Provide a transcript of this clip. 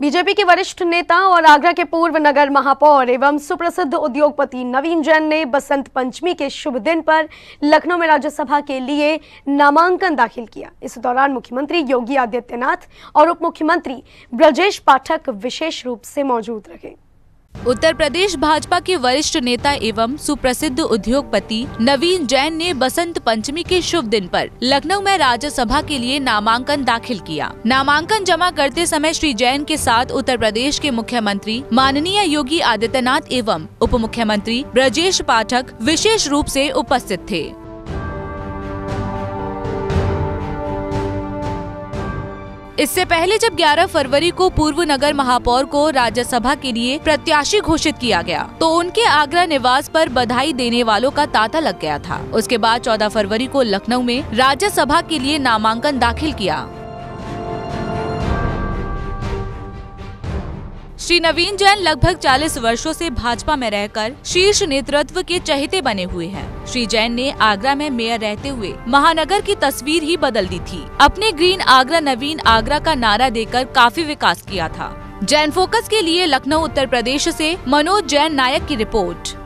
BJP के वरिष्ठ नेता और आगरा के पूर्व नगर महापौर एवं सुप्रसिद्ध उद्योगपति नवीन जैन ने बसंत पंचमी के शुभ दिन पर लखनऊ में राज्यसभा के लिए नामांकन दाखिल किया। इस दौरान मुख्यमंत्री योगी आदित्यनाथ और उप मुख्यमंत्री ब्रजेश पाठक विशेष रूप से मौजूद रहे। उत्तर प्रदेश भाजपा के वरिष्ठ नेता एवं सुप्रसिद्ध उद्योगपति नवीन जैन ने बसंत पंचमी के शुभ दिन पर लखनऊ में राज्यसभा के लिए नामांकन दाखिल किया। नामांकन जमा करते समय श्री जैन के साथ उत्तर प्रदेश के मुख्यमंत्री माननीय योगी आदित्यनाथ एवं उप मुख्यमंत्री ब्रजेश पाठक विशेष रूप से उपस्थित थे। इससे पहले जब 11 फरवरी को पूर्व नगर महापौर को राज्यसभा के लिए प्रत्याशी घोषित किया गया तो उनके आगरा निवास पर बधाई देने वालों का तांता लग गया था। उसके बाद 14 फरवरी को लखनऊ में राज्यसभा के लिए नामांकन दाखिल किया। श्री नवीन जैन लगभग 40 वर्षों से भाजपा में रहकर शीर्ष नेतृत्व के चहेते बने हुए हैं। श्री जैन ने आगरा में मेयर रहते हुए महानगर की तस्वीर ही बदल दी थी। अपने ग्रीन आगरा नवीन आगरा का नारा देकर काफी विकास किया था। जैन फोकस के लिए लखनऊ उत्तर प्रदेश से मनोज जैन नायक की रिपोर्ट।